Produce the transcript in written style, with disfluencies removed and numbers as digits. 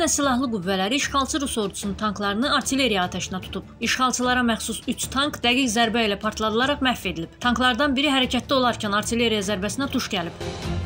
Ukrayna silahlı qüvvələri işğalçı Rus ordusunun tanklarını artilleriya atəşinə tutub. İşğalçılara məxsus 3 tank dəqiq zərbə ilə partladılaraq məhv edilib. Tanklardan biri hərəkətdə olarkən artilleriya zərbəsinə tuş gəlib.